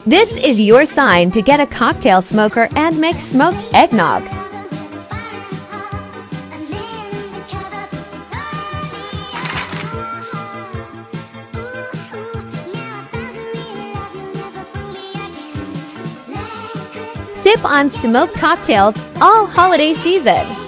This is your sign to get a cocktail smoker and make smoked eggnog. Sip on smoked cocktails all holiday season.